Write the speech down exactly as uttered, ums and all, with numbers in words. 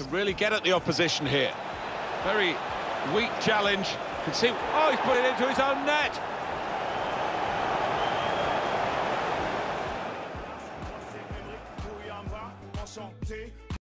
to really get at the opposition here. Very weak challenge. You can see, oh, he's put it into his own net. Enchanté.